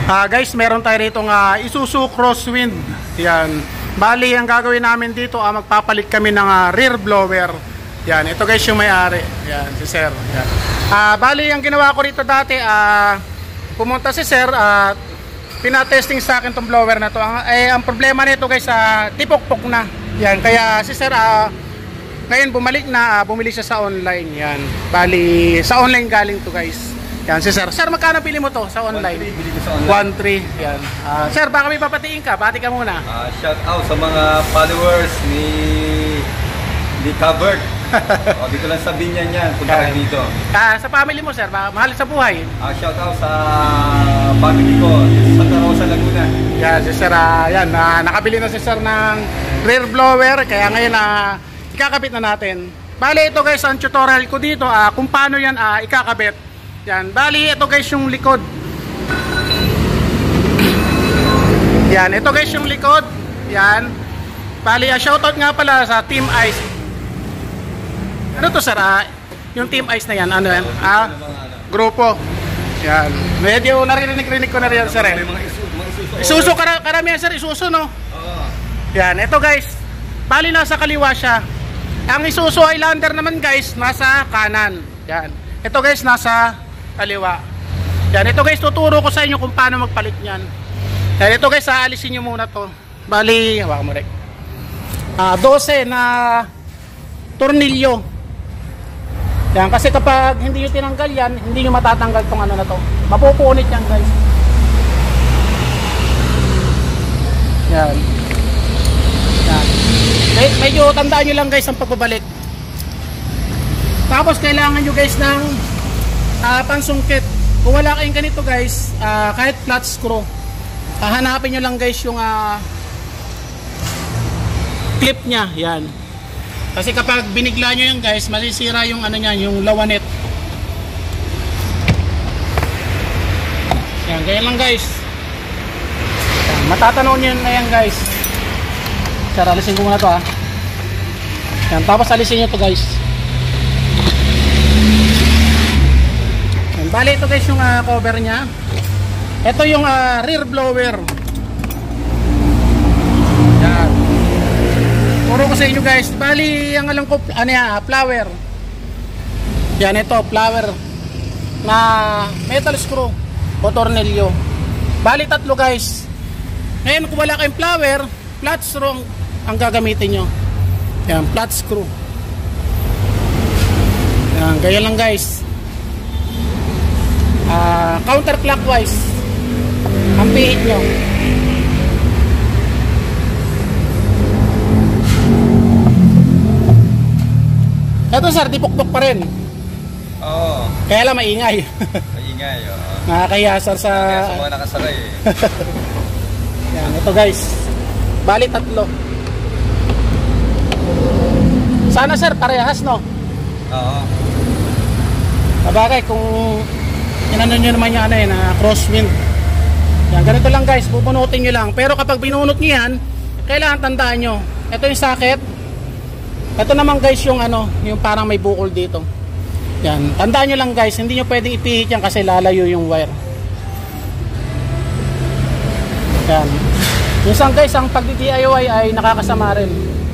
Guys, meron tayo rito Isuzu Crosswind. Yan. Bali, ang gagawin namin dito, magpapalit kami ng rear blower. Yan, ito guys yung may-ari. Yan, si Sir. Yan. Bali, ang ginawa ko rito dati, pumunta si Sir at pinatesting sa akin tong blower na to. Ang problema nito guys, tipok-pok na. Yan, kaya si Sir, ngayon bumalik na, bumili siya sa online. Yan. Bali, sa online galing to guys. Yan, si Sir. Sir, magkano pili mo to sa online? 1.3. Yan. Sir, baka may papatiin ka. Bati ka muna. Shout out sa mga followers ni Covered. Di ko lang sabihin yan punta dito. Sa family mo, Sir, mahal sa buhay. Shout out sa family ko, Santa Rosa, Laguna. Yan, si Sir, yan, nakabili na si Sir ng rear blower. Kaya ngayon, ikakabit na natin. Bali, ito guys, ang tutorial ko dito, kung paano yan ikakabit. Yan, bali, ito guys yung likod. Yan, ito guys yung likod. Yan. Bali, shoutout nga pala sa Team Ice. Ano to, Sir? Yung Team Ice na yan, ano yan? Grupo. Yan. Medyo narinig ko na rin, Sir. Isuzu, karamihan, Sir, Isuzu, no? Yan, ito guys. Bali, nasa kaliwa siya. Ang Isuzu Highlander naman guys, nasa kanan. Yan. Ito guys, nasa kaliwa. Yan, ito guys, tuturo ko sa inyo kung paano magpalit niyan. Yan, ito guys, aalisin nyo muna to. Bali, hawakan mo rin. 12 na tornilyo. Yan, kasi kapag hindi nyo tinanggal yan, hindi nyo matatanggal tong ano na to. Mapupunit yan guys. Yan. Yan. Medyo tandaan nyo lang guys ang pagbabalik. Tapos kailangan nyo guys ng pansungkit. Kung wala kayong ganito guys, kahit flat screw, hanapin nyo lang guys yung clip nya. Yan. Kasi kapag binigla nyo yan guys, masisira yung ano nya, yung lawanet. Yan, ganyan lang guys. Yan, matatanaw nyo na yan guys. Sir, alisin ko muna to Yan, tapos alisin nyo to guys. Yan, bali ito guys yung cover nya. Ito yung rear blower. Yan. Puro ko sa inyo guys. Bali, ang alam ko, flower. Yan, ito, flower na metal screw o tornilyo. Bali, tatlo guys. Ngayon, kung wala kayong flower, flat screw ang gagamitin nyo. Yan, flat screw. Yan, ganyan lang guys. Counterclockwise ang pihit nyo. Ito sir, tipok-tok pa rin. Oo. Kaya lang maingay. Maingay, oo. Nakakaya sir sa mga nakasakay Yan, ito guys. Bali, tatlo. Sana sir, parehas no? Oo. Sabagay, kung inano nyo naman yung crosswind. Yan, ganito lang guys, bubunutin nyo lang. Pero kapag binunot nyo yan, kailangan tandaan nyo. Ito yung socket. Ito naman guys yung yung parang may bukol dito. Yan, tandaan nyo lang guys, hindi nyo pwedeng ipihit yan kasi lalayo yung wire. Yan. Minsan guys, ang pagdi-DIY ay nakakasama rin.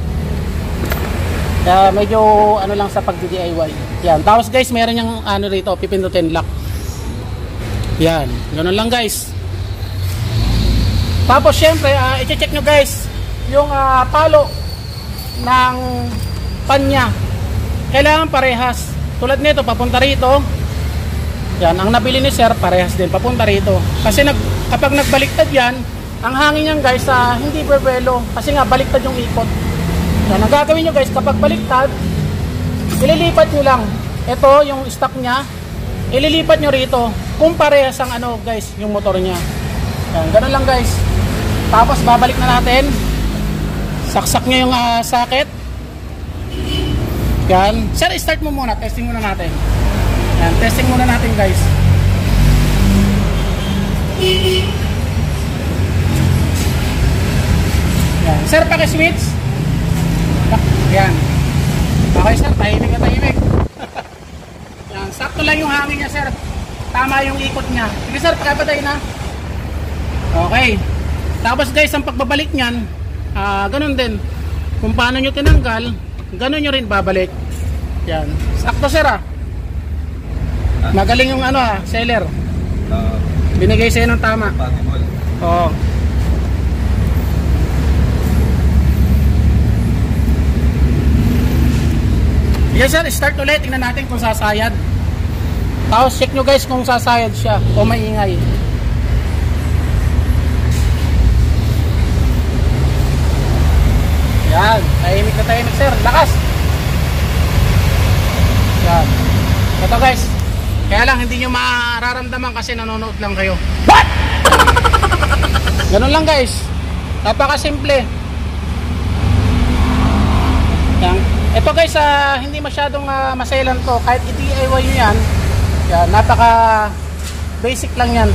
Kaya medyo lang sa pagdi-DIY. Yan, tapos guys, meron yung rito, pipindutin lock. Yan, ganun lang guys. Tapos syempre, i-check nyo guys yung palo ng panya. Kailangan parehas. Tulad nito, papunta rito. Yan, ang nabili ni sir, parehas din, papunta rito. Kasi kapag nagbaliktad yan, ang hangin yan guys, hindi berbelo. Kasi nga, baliktad yung ikot. Yan, ang gagawin nyo guys, kapag baliktad, ililipat nyo lang. Ito, yung stock nya, ililipat nyo rito. Kung parehas ang guys, yung motor nya. Yan, ganun lang guys. Tapos, babalik na natin. Saksak nyo yung socket. Yan. Sir, start mo muna. Testing muna natin. Yan. Testing muna natin guys. Yan. Sir, paki-switch. Yan. Okay sir, tahimik na tahimik. Yan. Sakto lang yung hangin niya sir. Tama yung ikot niya. Sige sir, pakipatay na. Okay. Tapos guys, ang pagbabalik niyan, ganun din. Kung paano nyo tinanggal, ganun nyo rin babalik. Yan. Sakto sir Magaling yung seller. Binigay sa'yo ng tama. Compatible. Oo. Yes sir, start ulit. Tingnan natin kung sasayad. Tapos check nyo guys kung sasayad siya o maingay. Yan, tahimik na tahimik sir. Lakas. Yan. Ito guys, kaya lang hindi nyo mararamdaman kasi nanonood lang kayo. What? Ganun lang guys. Napakasimple. Yan. Ito guys, hindi masyadong maselan to. Kahit i-DIY nyo yan, yan, napaka basic lang yan.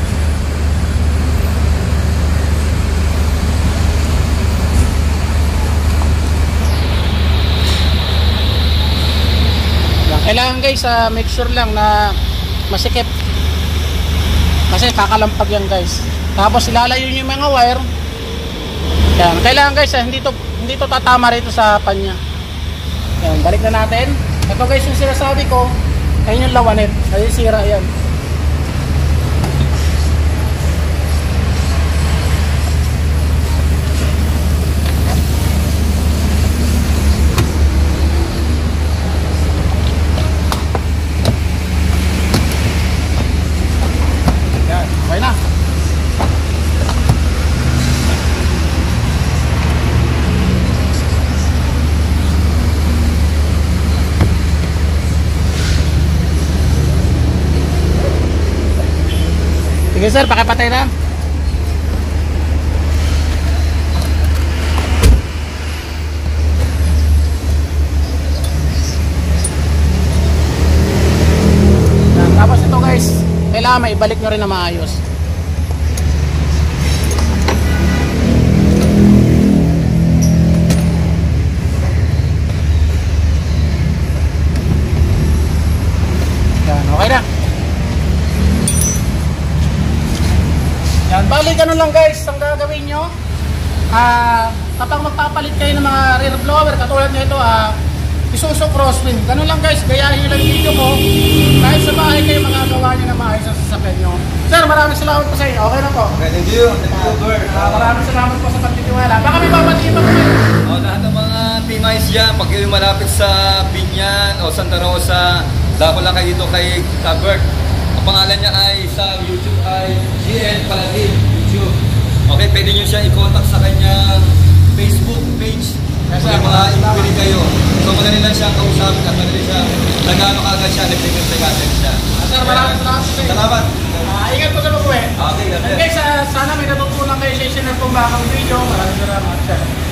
Kailangan guys, make sure lang na masikip. Kasi kakalampag yan guys. Tapos ilalayo nyo yung mga wire. Yan. Kailangan guys, hindi to tatama rito sa panya. Yan. Balik na natin. Ito guys yung sinasabi ko. Ayun yung lawanet. Ayun sira yan. Okay na. Sige sir, pakipatay na. Tapos ito guys, kailangan maibalik nyo rin na maayos. Yan, okay na. Yan, bali ganun lang guys ang gagawin nyo. Kapag magpapalit kayo ng mga rear blower katulad nito, Isuzu Crosswind. Ganun lang guys, gayahin nyo lang yung video ko. Kahit sa bahay kayo magagawa nyo na maayos sa sasakyan nyo. Sir, maraming salamat po sa inyo. Okay na po. Okay, thank you. Thank you, Bert. Maraming salamat po sa pagtitiwala. Baka may babatiin pa po kayo. Lahat ng mga Team Ice dyan, pag kayo malapit sa Binyan o Santa Rosa, dako lang kayo dito kay Bert. Ang pangalan niya ay sa YouTube ay GN Paladin YouTube. Okay, pwede nyo siya i-contact sa kanyang Facebook page. Kasi mga inquiry kayo. So madali lang siya kausapin at madali siya nagano kagad siya, nag-take agad siya. Sir, maraming salamat po. Salamat. Ingat po sa pag-uwi. Okay, guys, sana may natutunan kayo sa isinag pong bakang video. Maraming salamat sir.